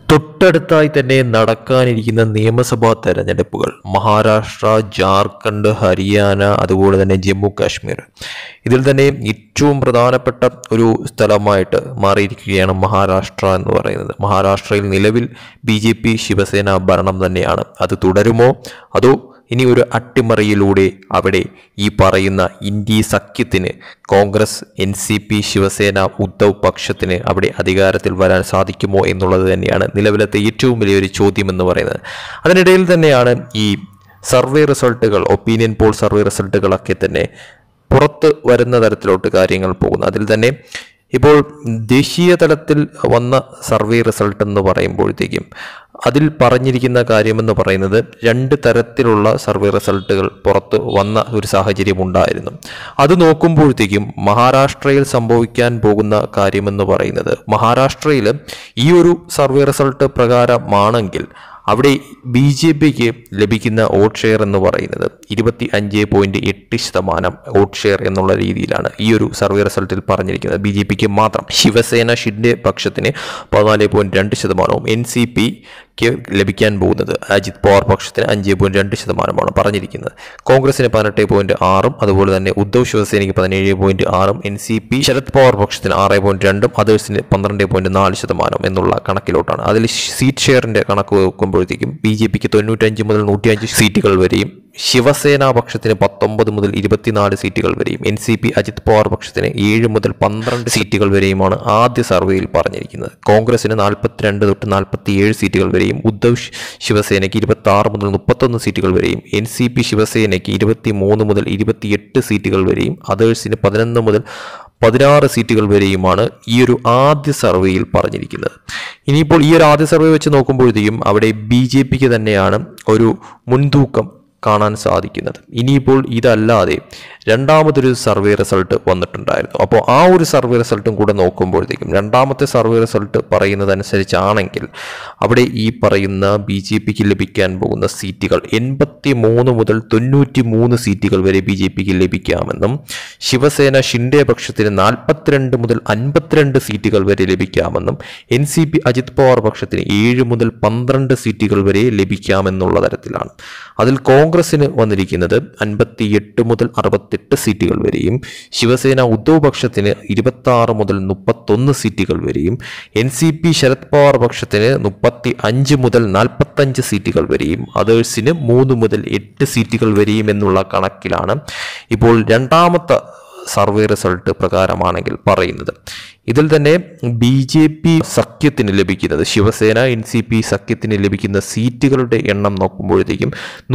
തൊട്ടടുത്തായി തന്നെ നടക്കാനിരിക്കുന്ന നിയമസഭാ തെരഞ്ഞെടുപ്പുകൾ മഹാരാഷ്ട്ര, ജാർഖണ്ഡ്, ഹരിയാന, അതുപോലെ തന്നെ ജമ്മു കാശ്മീർ. ഇതിൽ തന്നെ ഏറ്റവും പ്രധാനപ്പെട്ട ഒരു സ്ഥലമായിട്ട് മാറിയിരിക്കുകയാണ് മഹാരാഷ്ട്ര എന്ന് പറയുന്നത്. മഹാരാഷ്ട്രയിൽ നിലവിൽ BJP ശിവസേന ഭരണം തന്നെയാണ്. അത് തുടരുമോ അതോ ഇനി ഒരു അട്ടിമറിയിലൂടെ അവിടെ ഈ പറയുന്ന ഇന്ത്യ സഖ്യത്തിന് കോൺഗ്രസ്, NCP, ശിവസേന, ഉദ്ധവ് പക്ഷത്തിന് അവിടെ അധികാരത്തിൽ വരാൻ സാധിക്കുമോ എന്നുള്ളത് തന്നെയാണ് നിലവിലത്തെ ഏറ്റവും വലിയൊരു ചോദ്യം എന്ന് പറയുന്നത്. അതിനിടയിൽ തന്നെയാണ് ഈ സർവേ റിസൾട്ടുകൾ, ഒപ്പീനിയൻ പോൾ സർവേ റിസൾട്ടുകളൊക്കെ തന്നെ പുറത്ത് വരുന്ന തരത്തിലോട്ട് കാര്യങ്ങൾ പോകുന്നത്. അതിൽ തന്നെ ഇപ്പോൾ ദേശീയ തലത്തിൽ വന്ന സർവേ റിസൾട്ട് എന്ന് പറയുമ്പോഴത്തേക്കും അതിൽ പറഞ്ഞിരിക്കുന്ന കാര്യമെന്ന് പറയുന്നത് 2 തരത്തിലുള്ള സർവേ റിസൾട്ടുകൾ പുറത്ത് വന്ന ഒരു സാഹചര്യം ഉണ്ടായിരുന്നു. അത് നോക്കുമ്പോഴത്തേക്കും മഹാരാഷ്ട്രയിൽ സംഭവിക്കാൻ പോകുന്ന കാര്യമെന്ന് പറയുന്നത്, മഹാരാഷ്ട്രയിൽ ഈ ഒരു സർവേ റിസൾട്ട് പ്രകാരമാണെങ്കിൽ അവിടെ BJPക്ക് ലഭിക്കുന്ന വോട്ട് ഷെയർ എന്ന് പറയുന്നത് 25.8% വോട്ട് ഷെയർ എന്നുള്ള രീതിയിലാണ് ഈ ഒരു സർവേ റിസൾട്ടിൽ പറഞ്ഞിരിക്കുന്നത്. BJPക്ക് മാത്രം. ശിവസേന ഷിൻഡെ പക്ഷത്തിന് 14.2%, NCPക്ക് ലഭിക്കാൻ പോകുന്നത് അജിത് പവാർ പക്ഷത്തിന് 5.2% പറഞ്ഞിരിക്കുന്നത്. കോൺഗ്രസിന് 18.6%, അതുപോലെ തന്നെ ഉദ്ധവ് ശിവസേനയ്ക്ക് 17.6%, NCP ശരത് പവാർ പക്ഷത്തിന് 6.2%, അതേഴ്സിന് 12.4% എന്നുള്ള കണക്കിലോട്ടാണ്. അതിൽ സീറ്റ് ഷെയറിന്റെ കണക്ക് വെക്കുമ്പോഴത്തേക്കും BJPക്ക് 95 മുതൽ 105 സീറ്റുകൾ വരെയും, ശിവസേന പക്ഷത്തിന് 19 മുതൽ 24 സീറ്റുകൾ വരെയും, NCP അജിത് പവാർ പക്ഷത്തിന് 7 മുതൽ 12 സീറ്റുകൾ വരെയുമാണ് ആദ്യ സർവേയിൽ പറഞ്ഞിരിക്കുന്നത്. കോൺഗ്രസിന് 42 തൊട്ട് 47 സീറ്റുകൾ വരെയും, ഉദ്ധവ് ശിവസേനയ്ക്ക് 26 മുതൽ 31 സീറ്റുകൾ വരെയും, NCP ശിവസേനയ്ക്ക് 23 മുതൽ 28 സീറ്റുകൾ വരെയും, അതേഴ്സിന് 11 മുതൽ 16 സീറ്റുകൾ വരെയുമാണ് ഈ ഒരു ആദ്യ സർവേയിൽ പറഞ്ഞിരിക്കുന്നത്. ഇനിയിപ്പോൾ ഈ ഒരു ആദ്യ സർവേ വെച്ച് നോക്കുമ്പോഴത്തേക്കും അവിടെ BJPക്ക് തന്നെയാണ് ഒരു മുൻതൂക്കം കാണാൻ സാധിക്കുന്നത്. ഇനിയിപ്പോൾ ഇതല്ലാതെ രണ്ടാമതൊരു സർവേ റിസൾട്ട് വന്നിട്ടുണ്ടായിരുന്നു. അപ്പോൾ ആ ഒരു സർവേ റിസൾട്ടും കൂടെ നോക്കുമ്പോഴത്തേക്കും രണ്ടാമത്തെ സർവേ റിസൾട്ട് പറയുന്നതനുസരിച്ചാണെങ്കിൽ അവിടെ ഈ പറയുന്ന BJPക്ക് ലഭിക്കാൻ പോകുന്ന സീറ്റുകൾ 83 മുതൽ 93 സീറ്റുകൾ വരെ BJPക്ക് ലഭിക്കാമെന്നും, ശിവസേന ഷിൻഡെ പക്ഷത്തിന് 42 മുതൽ 52 സീറ്റുകൾ വരെ ലഭിക്കാമെന്നും, NCP അജിത് പവാർ പക്ഷത്തിന് 7 മുതൽ 12 സീറ്റുകൾ വരെ ലഭിക്കാമെന്നുള്ള തരത്തിലാണ്. അതിൽ കോൺഗ്രസിന് വന്നിരിക്കുന്നത് 58 മുതൽ 68 സീറ്റുകൾ വരെയും, ശിവസേന ഉദ്ധവ് പക്ഷത്തിന് 26 മുതൽ 31 സീറ്റുകൾ വരെയും, NCP ശരത് പവാർ പക്ഷത്തിന് 35 മുതൽ 45 സീറ്റുകൾ വരെയും, അതേഴ്സിന് 3 മുതൽ 8 സീറ്റുകൾ വരെയും എന്നുള്ള കണക്കിലാണ് ഇപ്പോൾ രണ്ടാമത്തെ സർവേ റിസൾട്ട് പ്രകാരമാണെങ്കിൽ പറയുന്നത്. ഇതിൽ തന്നെ BJP സഖ്യത്തിന് ലഭിക്കുന്നത്, ശിവസേന NCP സഖ്യത്തിന് ലഭിക്കുന്ന സീറ്റുകളുടെ എണ്ണം നോക്കുമ്പോഴത്തേക്കും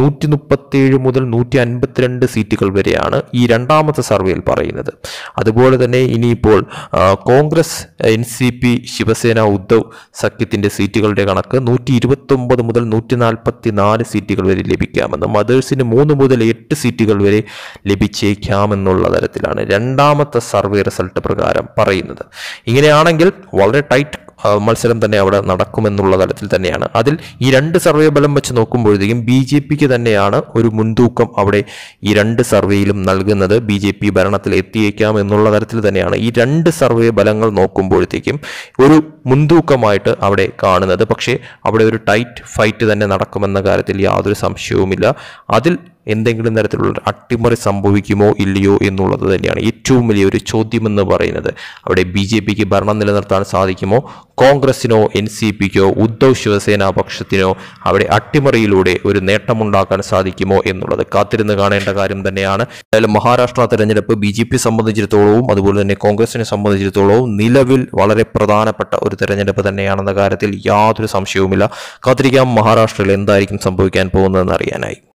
137 മുതൽ 152 സീറ്റുകൾ വരെയാണ് ഈ രണ്ടാമത്തെ സർവേയിൽ പറയുന്നത്. അതുപോലെ തന്നെ ഇനിയിപ്പോൾ കോൺഗ്രസ്, NCP, ശിവസേന, ഉദ്ധവ് സഖ്യത്തിൻ്റെ സീറ്റുകളുടെ കണക്ക് 129 മുതൽ 144 സീറ്റുകൾ വരെ ലഭിക്കാമെന്നും, അതേഴ്സിന് 3 മുതൽ 8 സീറ്റുകൾ വരെ ലഭിച്ചേക്കാമെന്നുള്ള തരത്തിലാണ് രണ്ടാമത്തെ സർവേ റിസൾട്ട് പ്രകാരം പറയുന്നത്. ഇങ്ങനെയാണെങ്കിൽ വളരെ ടൈറ്റ് മത്സരം തന്നെ അവിടെ നടക്കുമെന്നുള്ള തലത്തിൽ തന്നെയാണ്. അതിൽ ഈ 2 സർവേ ഫലം വെച്ച് നോക്കുമ്പോഴത്തേക്കും BJPക്ക് തന്നെയാണ് ഒരു മുൻതൂക്കം അവിടെ ഈ 2 സർവേയിലും നൽകുന്നത്. BJP ഭരണത്തിൽ എത്തിയേക്കാം എന്നുള്ള തരത്തിൽ തന്നെയാണ് ഈ 2 സർവേ ഫലങ്ങൾ നോക്കുമ്പോഴത്തേക്കും ഒരു മുൻതൂക്കമായിട്ട് അവിടെ കാണുന്നത്. പക്ഷേ അവിടെ ഒരു ടൈറ്റ് ഫൈറ്റ് തന്നെ നടക്കുമെന്ന കാര്യത്തിൽ യാതൊരു സംശയവുമില്ല. അതിൽ എന്തെങ്കിലും തരത്തിലുള്ള അട്ടിമറി സംഭവിക്കുമോ ഇല്ലയോ എന്നുള്ളത് തന്നെയാണ് ഏറ്റവും വലിയൊരു ചോദ്യമെന്ന് പറയുന്നത്. അവിടെ BJPക്ക് ഭരണം നിലനിർത്താൻ സാധിക്കുമോ, കോൺഗ്രസിനോ NCPക്കോ ഉദ്ധവ് ശിവസേന പക്ഷത്തിനോ അവിടെ അട്ടിമറിയിലൂടെ ഒരു നേട്ടമുണ്ടാക്കാൻ സാധിക്കുമോ എന്നുള്ളത് കാത്തിരുന്ന് കാണേണ്ട കാര്യം തന്നെയാണ്. എന്തായാലും മഹാരാഷ്ട്ര തെരഞ്ഞെടുപ്പ് BJP സംബന്ധിച്ചിടത്തോളവും അതുപോലെ തന്നെ കോൺഗ്രസിനെ സംബന്ധിച്ചിടത്തോളവും നിലവിൽ വളരെ പ്രധാനപ്പെട്ട ഒരു തെരഞ്ഞെടുപ്പ് തന്നെയാണെന്ന കാര്യത്തിൽ യാതൊരു സംശയവുമില്ല. കാത്തിരിക്കാം മഹാരാഷ്ട്രയിൽ എന്തായിരിക്കും സംഭവിക്കാൻ പോകുന്നതെന്ന് അറിയാനായി.